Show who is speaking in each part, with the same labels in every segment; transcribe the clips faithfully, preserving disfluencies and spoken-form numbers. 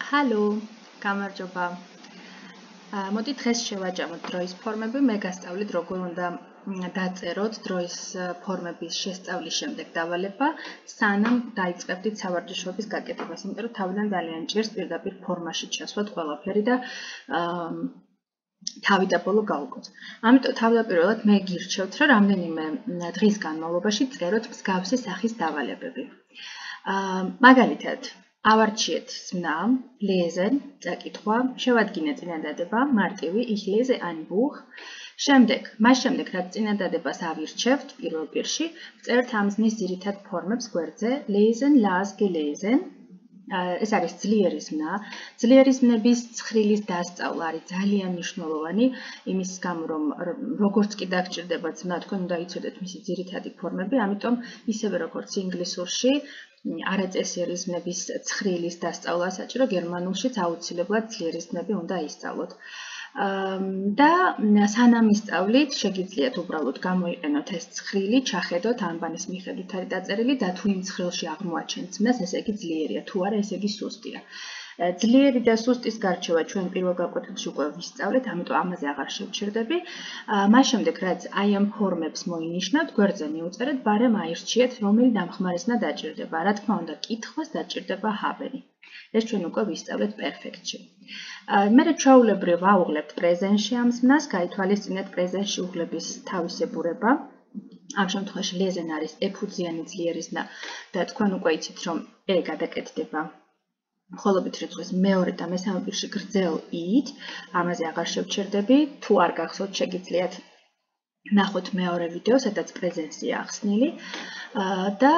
Speaker 1: Hallo, გამარჯობა. მოდი დღეს შევაჯამოთ დროის ფორმები, მე გასწავლით როგორ უნდა დაწეროთ დროის ფორმების შესწავლის შემდეგ დავალება, სანამ დაიწყებდით სავარჯიშოების გაკეთებას, იმიტომ რომ თავიდან ძალიან ჭირს პირდაპირ ფორმაში ჩასვათ ყველაფერი და თავი და ბოლო გავუკოთ. ამიტომ თავდაპირველად მე გირჩევთ, რომ რამდენიმე დღის განმავლობაში წეროთ მსგავსი სახის დავალებები. მაგალითად, ავარჩიეთ ზმნა, lesen, წაკითხვა, შევადგინეთ წინადადება, მარტივი, ich lese ein Buch. შემდეგ, მას შემდეგ, რაც წინადადებას ავირჩევთ პირველ პირში, წერთ ამ ზმნის ძირითად ფორმებს გვერდზე, lesen, las, gelesen. ეს არის ძლიერი ზმნა. ძლიერი ზმნების ცხრილის დასწავლა არის ძალიან მნიშვნელოვანი, იმის გამო, რომ როგორც კი დაგჭირდებათ ზმნა, თქვენ უნდა იცოდეთ მისი ძირითადი ფორმები, ამიტომ ისევე როგორც ინგლისურში არაწესიერი ზმნების ცხრილის დასწავლა საჭირო, გერმანულშიც აუცილებლად ძლიერი ზმნები უნდა ისწავლოთ. და სანამ ისწავლით, შეგიძლიათ უბრალოდ გამოიყენოთ ეს ცხრილი, ჩახედოთ ანბანის მიხედვით არის დაწერილი და თუ იმ ცხრილში აღმოაჩენთ ზმნას, ესე იგი ძლიერია, თუ არა, ესე იგი სუსტია. ძლიერი და სუსტის გარჩევა ჩვენ პირველ გაკვეთილში უკვე ვისწავლეთ, ამიტომ ამაზე აღარ შევჩერდები. მას შემდეგ, რაც აი ამ ფორმებს მოინიშნავთ, გვერდზე მიუწერეთ, ბარემ აირჩიეთ, რომელი დამხმარესნა დაჭირდება. რა თქმა უნდა, კითხვას დაჭირდება ჰაბენი. ეს ჩვენ უკვე ვისწავლეთ პერფექტში. მერე ჩვეულებრივ ვაუღლებთ პრეზენტში ამ ზმნას, გაითვალისწინეთ პრეზენტში უღლების თავისებურება. ამ შემთხვევაში lesen არის ეფუძიანი ძლიერი ზმნა და თქვენ უკვე იცით, რომ e გადაკეთდება მხოლობით რიცხვის მეორე და მესამე პირში გრძელ i-ით, ამაზე აღარ შევჩერდები, თუ არ გახსოვთ შეგიძლიათ ნახოთ მეორე ვიდეო, სადაც პრეზენტია ახსნილი და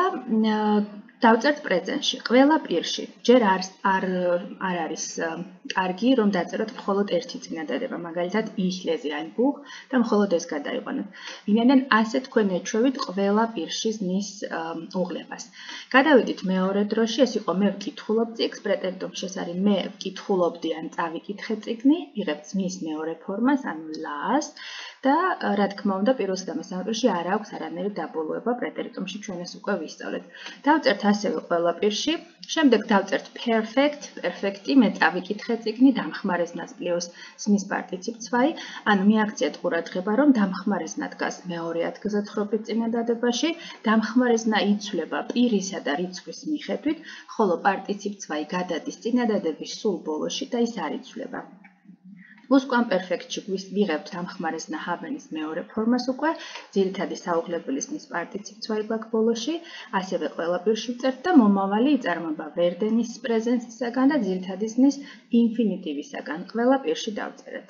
Speaker 1: დავწერთ პრეზენტში, ყველა პირში. ჯერ არ არ არის კარგი, რომ დაწეროთ მხოლოდ ერთი წინადადება, მაგალითად ich lese ein Buch და მხოლოდ ეს გადაიყვანოთ. ვინაიდან ასე თქვენ ეჩვევით ყველა პირში ზმნის უღლებას. გადავიდით მეორე დროში, ეს იყო მე ვკითხულობ წიგნს, პრეტერიტორში ეს არის მე ვკითხულობდი ან წავიკითხე წიგნი, იღებთ ზმნის მეორე ფორმას, ანუ las და რა თქმა უნდა, პირველსა და მესამე პირში არ აქვს არანაირი დაბოლოება, პრეტერიტორში ჩვენ ეს უკვე ვისწავლეთ. დავწერთ ასევე ყველა პირში, შემდეგ დავწერთ perfect, perfect-ი, მე წავიკითხე წიგნი, დამხმარესნას პლუს ზმნის პარტიციპ zwei, ანუ მიაქციეთ ყურადღება, რომ დამხმარესნა დგას მეორე ადგილზე თხრობით წინადადებაში, დამხმარესნა იცვლება პირისა და რიცხვის მიხედვით, ხოლო პარტიციპ zwei გადადის წინადადების სულ ბოლოში და ის არ იცვლება. პლუსკვამპერფექტში ვიღებთ დამხმარესნა ჰაბენის მეორე ფორმას უკვე, ძირითადი საუღლებელი ზმნის პარტიციპ zwei გვაქვს ბოლოში, ასევე ყველა პირში ვწერთ და მომავალი იწარმოება ვერდენის პრეზენსისაგან და ძირითადი ზმნის ინფინიტივისაგან, ყველა პირში დავწერეთ.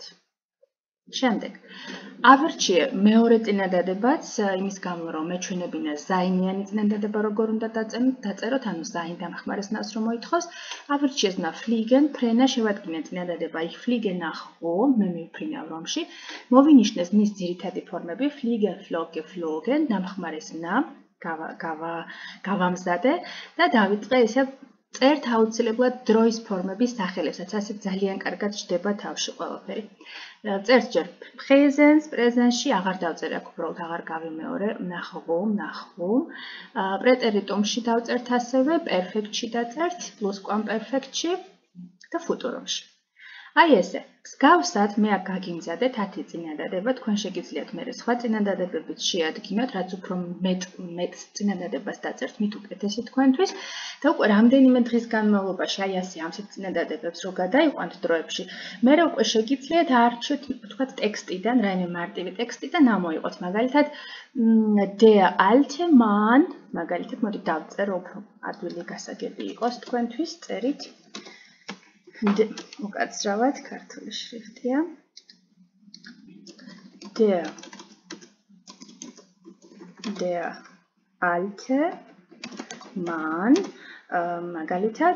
Speaker 1: შემდეგ, ავირჩიე მეორე წინადადებაც, იმის გამო, რომ მეჩვენებინა ზაინიანი წინადადება როგორ უნდა დაწეროთ, ანუ ზაინ დამხმარესნას რომ მოითხოვს, ავირჩიე ზმნა fliegen, ფრენა შევადგინე წინადადება, ich fliege nach Rom, მე მივფრინავ რომში, მოვინიშნე ზმნის ძირითადი ფორმები, fliegen, flogen, flogen, დამხმარესნა, გავამზადე და დავიწყე ესე წერთ აუცილებლად დროის ფორმების სახელებსაც, ასე ძალიან კარგად ჩდება თავში ყველაფერი. წერთ ჯერ presens, presentში აღარ დავწერე აქ უბრალოდ აღარ გავიმეორე, nach Rom, nach Rom. პრეტერიტორში დავწერთ ასევე, perfect-ში დაწერთ, plusquamperfect-ში და futurumში. აი ესე, მსგავსად მე აქ გაგიმზადეთ ათი წინადადება, თქვენ შეგიძლიათ მერე სხვა წინადადებებიც შეადგინოთ, რაც უფრო მეტ მეტ წინადადებას დაწერთ, მით უკეთესი თქვენთვის და უკვე რამდენიმე დღის განმავლობაში აი ასე ამსეთ წინადადებებს რო გადაიყვანთ დროებში, მერე უკვე შეგიძლიათ აარჩიოთ, თქვათ ტექსტიდან, რაიმე მარტივი ტექსტი და ამოიღოთ, მაგალითად der alte Mann, მაგალითად მოდი დავწერო უფრო ადვილი გასაგები იყოს თქვენთვის, წერით უკაცრავად ქართული შრიფტია. Der der alte Mann მაგალითად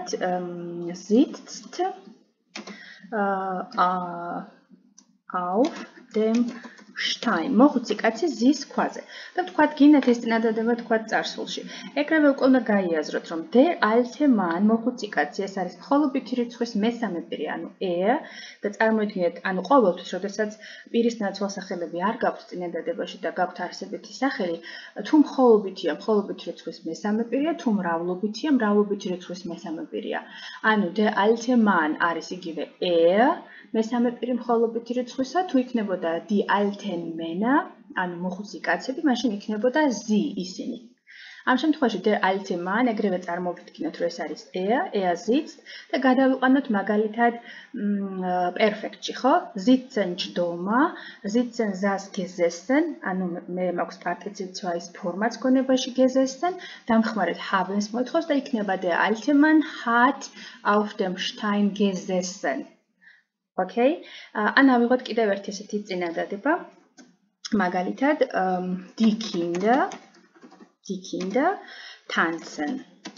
Speaker 1: sitzt auf dem Stein. მოხუცი კაცი ზის ქვაზე. და თქვათ გინდათ ეს წინადადება თქვათ წარსულში. ეგრევე უკვე უნდა გაიაზროთ, რომ der alte Mann მოხუცი კაცი ეს არის მხოლობითი რიცხვის მესამე პირი, ანუ er და წარმოიდგინეთ, ანუ ყოველთვის, როდესაც პირის ნაცვალსახელები არ გაქვთ წინადადებაში და გაქვთ არსებითი სახელი, თუ მხოლობითია, მხოლობითი რიცხვის მესამე პირია, თუ მრავლობითია, მრავლობითი რიცხვის მესამე პირია. ანუ der alte Mann არის იგივე er, მესამე პირი მხოლობითი რიცხვისა, თუ იქნებოდა die alten Männer, ანუ მოხუცი კაცები, მაშინ იქნებოდა sie ისინი. ამ შემთხვევაში der alte Mann ეგრევე წარმოვიდგინოთ, რომ ეს არის er, er sitzt და გადავიყვანოთ მაგალითად perfektში, ხო? sitzen ჯდომა, sitzen saß gesessen, ანუ მე მაქვს პარტიციპ zwei ფორმაც გონებაში gesessen, დამხმარეთ haben's მოითხოვს და იქნება der alte Mann hat auf dem Stein gesessen. Okay? ან ავიღოთ კიდევ ერთი ესეთი წინადადება. მაგალითად, die Kinder, die Kinder tanzen.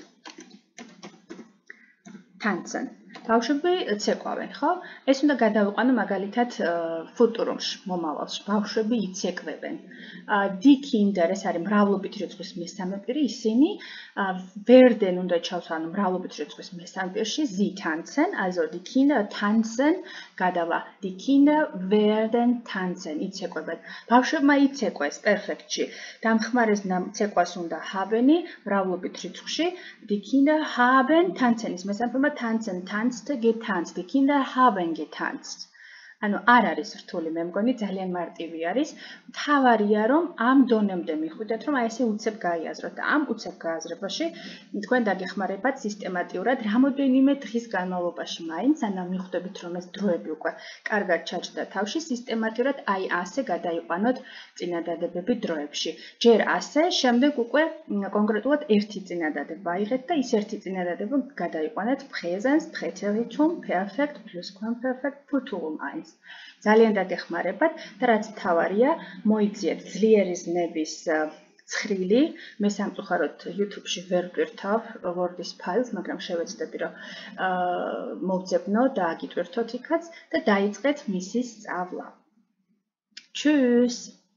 Speaker 1: tanzen. ბავშვები ცეკვავენ, ხო? ეს უნდა გადავიყვანო მაგალითად ფუტურუმში, მომავალში. ბავშვები იცეკვებენ. die Kinder ეს არის მრავლობით რიცხვის მესამე პირი, ისინი werden უნდა ჩავსვან, ანუ მრავლობით რიცხვის მესამე პირში sie tanzen, also die Kinder tanzen, გადავა die Kinder werden tanzen, იცეკვებენ. ბავშვებმა იცეკვეს perfektში. დამხმარეს ცეკვას უნდა haben-ი, მრავლობით რიცხვში, die Kinder haben tanzen-ის მესამე ფორმა tanzen, tanzt getanzt, die Kinder haben getanzt. ანუ არ არის რთული, მე მგონი ძალიან მარტივი არის. მთავარია რომ ამ დონემდე მიხვიდეთ, რომ აი ესე უცებ გაიაზროთ და ამ უცებ გააზრებაში თქვენ დაგეხმარებათ სისტემატიურად რამოდენიმე დღის განმავლობაში მაინც, ანუ მიხვდებით რომ ეს დროები უკვე კარგად ჩაჭდა თავში, სისტემატიურად აი ასე გადაიყვანოთ წინადადებები დროებში. ჯერ ასე, შემდეგ უკვე კონკრეტულად ერთი წინადადება აიღეთ და ის ერთი წინადადება გადაიყვანეთ Präsens, Präteritum, Perfekt, Plusquamperfekt, Futurum eins. ძალიან დაგეხმარებათ და რაც მთავარია, მოიძიეთ ძლიერი ზნების ცხრილი. მე სამწუხაროდ YouTube-ში ვერ ვტვირთავ Word-ის ფაილს, მაგრამ შევეცდები რომ მოვძებნო და აგიტვირთოთ იქაც და დაიწყეთ მისი სწავლა. Tschüss!